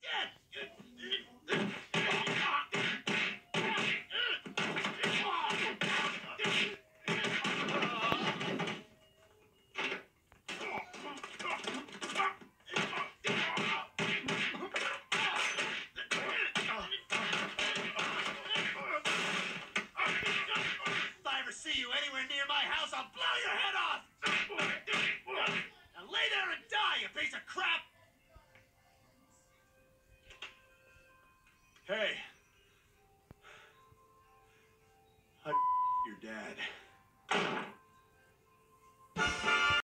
If I ever see you anywhere near my house, I'll blow your head off! Now lay there and die, you piece of crap! Hey. I your dad.